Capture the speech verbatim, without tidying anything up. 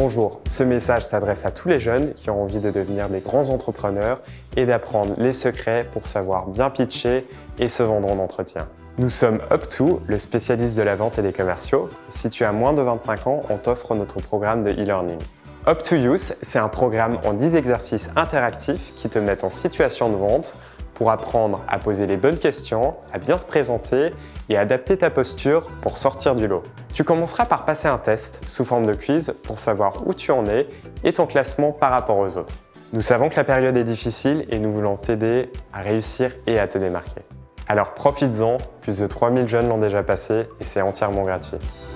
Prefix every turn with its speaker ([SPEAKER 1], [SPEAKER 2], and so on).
[SPEAKER 1] Bonjour, ce message s'adresse à tous les jeunes qui ont envie de devenir des grands entrepreneurs et d'apprendre les secrets pour savoir bien pitcher et se vendre en entretien. Nous sommes UpTo, le spécialiste de la vente et des commerciaux. Si tu as moins de vingt-cinq ans, on t'offre notre programme de e-learning. UpToYouth, c'est un programme en dix exercices interactifs qui te mettent en situation de vente pour apprendre à poser les bonnes questions, à bien te présenter et adapter ta posture pour sortir du lot. Tu commenceras par passer un test sous forme de quiz pour savoir où tu en es et ton classement par rapport aux autres. Nous savons que la période est difficile et nous voulons t'aider à réussir et à te démarquer. Alors profites-en, plus de trois mille jeunes l'ont déjà passé et c'est entièrement gratuit.